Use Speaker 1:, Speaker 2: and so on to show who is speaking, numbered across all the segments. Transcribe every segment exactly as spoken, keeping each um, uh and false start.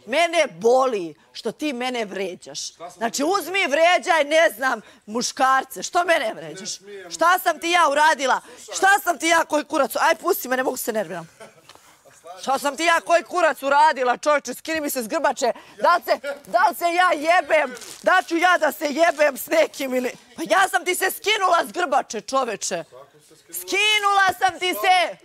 Speaker 1: mene boli što ti mene vređaš. Znači, uzmi i vređaj, ne znam, muškarce. Što mene vređaš? Šta sam ti ja uradila? Šta sam ti ja koji kurac? Aj, pusti me, ne mogu se nerviram. Šta sam ti ja koji kurac uradila, čovječe, skini mi se s grbače. Da li se ja jebem? Da ću ja da se jebem s nekim ili... Pa ja sam ti se skinula s grbače, čovječe. Skinula sam ti se!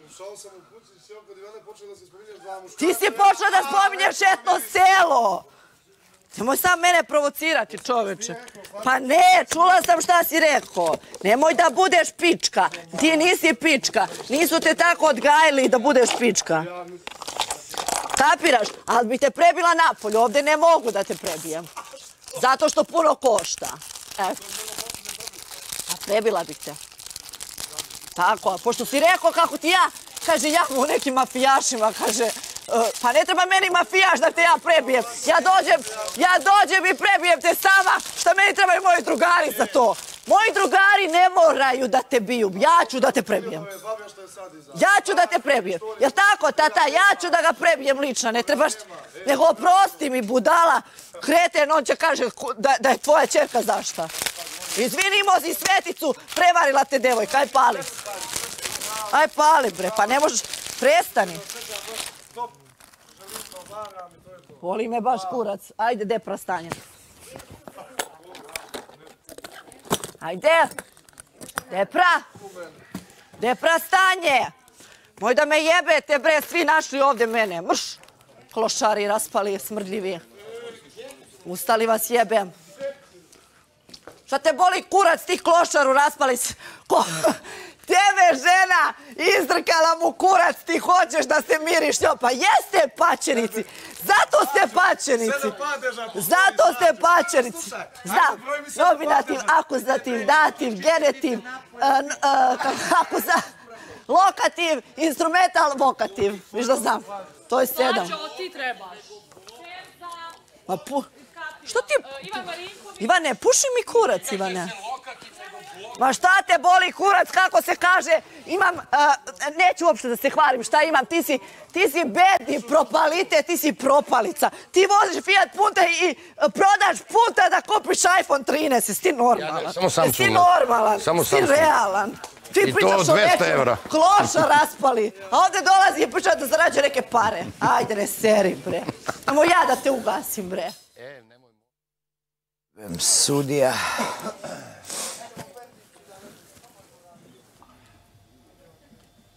Speaker 1: Ti si počela da spominješ etno selo! Nemoj sam mene provocirati, čoveče. Pa ne, čula sam šta si rekao. Nemoj da budeš pička. Ti nisi pička. Nisu te tako odgajili da budeš pička. Kapiraš? Ali bi te prebila napolje. Ovdje ne mogu da te prebijem. Zato što puno košta. Eto. A prebila bih te. Tako, a pošto si rekao kako ti ja, kaže, ja u nekim mafijašima, kaže, pa ne treba meni mafijaš da te ja prebijem. Ja dođem, ja dođem i prebijem te sama, šta meni trebaju moji drugari za to. Moji drugari ne moraju da te biju, ja ću da te prebijem. Ja ću da te prebijem. Jel tako, tata, ja ću da ga prebijem lično, ne trebaš, nego oprosti mi, budala, kreten, on će kaže da je tvoja ćerka zašta. Izvinimo si Sveticu, prevarila te devojka, aj pali. Aj pali bre, pa ne možeš, prestani. Voli me baš kurac, ajde depra stanje. Ajde, depra, depra stanje. Moj da me jebete bre, svi našli ovdje mene, mrš. Klošari raspali, smrdljivi. Ustali vas jebem. Šta te boli kurac, tih klošaru raspali se. Tebe žena izdrkala mu kurac, ti hoćeš da se miriš njom. Pa jeste pačenici, zato ste pačenici. Zato ste pačenici. Znam, nominativ, akuzativ, dativ, genetiv, lokativ, instrumental, vokativ. Viš da znam, to je sedam.
Speaker 2: Ti trebaš.
Speaker 1: Ma pu... Što ti... Ivane, puši mi kurac, Ivane. Ma šta te boli kurac, kako se kaže, imam, neću uopšte da se hvalim šta imam, ti si, ti si bedni propalite, ti si propalica. Ti voziš Fiat Punta i prodaš Punta da kupiš iPhone trinaest, jesi ti normalan? Jesi ti normalan, jesi ti realan. Ti pričaš o nečem, kloša raspali, a ovdje dolazi i priča da zarađuje neke pare. Ajde, ne seri, bre. Nemo ja da te ugasim, bre.
Speaker 3: Sudija.